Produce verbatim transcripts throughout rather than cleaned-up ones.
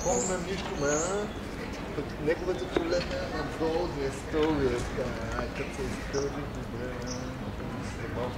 помня нищо, ма пък неговата колета е надолу, две стълби, ай, като се изтълби, добре, за малко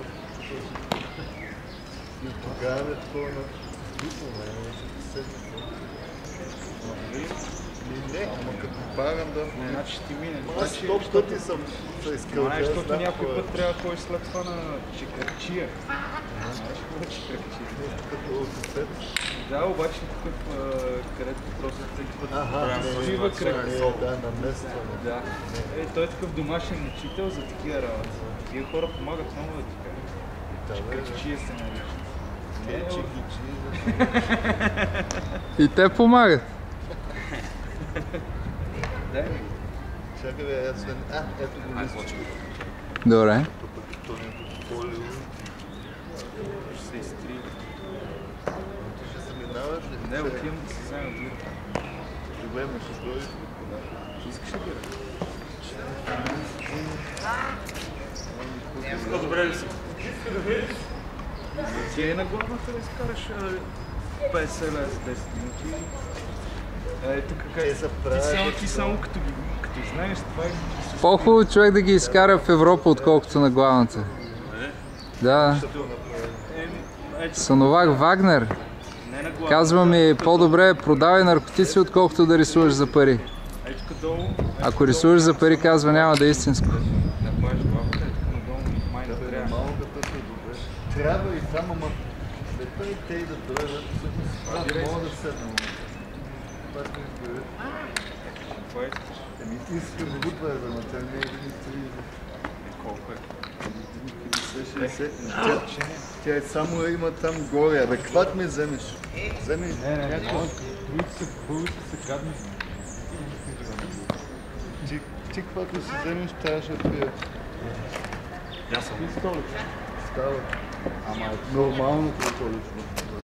и тогава е такова на випо, ме, ще се седне. Не, ама като барам да... Значи ще ти мине. Аз сто пъти съм се изкълбя. Ама защото някой път трябва да ходиш след това на чекарчия. Знаеш какво е чекарчия? Като съсед. Да, обаче такъв, където просто всеки път свива кръг. Да, наместване. Да. Е, той е такъв домашен учител за такива работи. Тия хора помагат много да ти кажа. Чекарчия се наричат. Е, чекичи. И те помагат. Дай ми. Чакай бе, аз свен... А, ето го лист. Добре. Ще се изтрие. Ти ще се минаваш ли? Не, отивам да се взема бира. Добре, ме ще дойдеш ли? Ще искаш ли бира? По-добре ли си? Ти е на главната да изкараш петдесет лева за десет минути. Е, тук как... Те са Ти само, правят, ти само като ги като знаеш това и... По-хубаво човек да ги изкара в Европа, отколкото на главната. Да. Съновак Вагнер казва ми, по-добре продавай наркотици, отколкото да рисуваш за пари. Ако рисуваш за пари, казва, няма да е истинско. трябва и само, ама след това и те и да дойдат, аз мога да седна. Това ще ми бъде. Какво е? Еми, искам бутва е, ама тя не е да ми три. Колко е? Тя е само има там горе, абе, какват ми вземеш? Вземи някакво. Български са гадни. Ти, ти каквато си вземеш, трябваше да пия. Я съм. Става. Ама е нормално, което лично.